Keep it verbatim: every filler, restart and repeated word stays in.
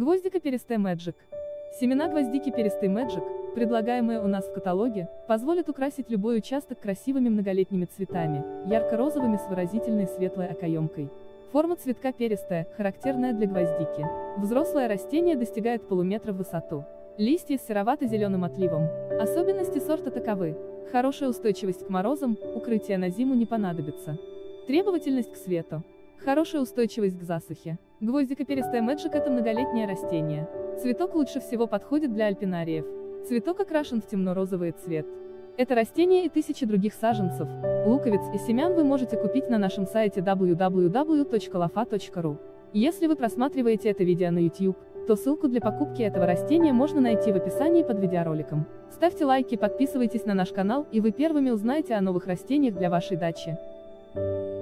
Гвоздика перистая Magic. Семена гвоздики перистой Magic, предлагаемые у нас в каталоге, позволят украсить любой участок красивыми многолетними цветами, ярко-розовыми с выразительной светлой окоемкой. Форма цветка перистая, характерная для гвоздики. Взрослое растение достигает полуметра в высоту. Листья с серовато-зеленым отливом. Особенности сорта таковы: хорошая устойчивость к морозам, укрытие на зиму не понадобится. Требовательность к свету. Хорошая устойчивость к засухе. Гвоздика перистая Magic – это многолетнее растение. Цветок лучше всего подходит для альпинариев. Цветок окрашен в темно-розовый цвет. Это растение и тысячи других саженцев, луковиц и семян вы можете купить на нашем сайте дабл ю дабл ю дабл ю точка лофа точка ру. Если вы просматриваете это видео на YouTube, то ссылку для покупки этого растения можно найти в описании под видеороликом. Ставьте лайки, подписывайтесь на наш канал, и вы первыми узнаете о новых растениях для вашей дачи.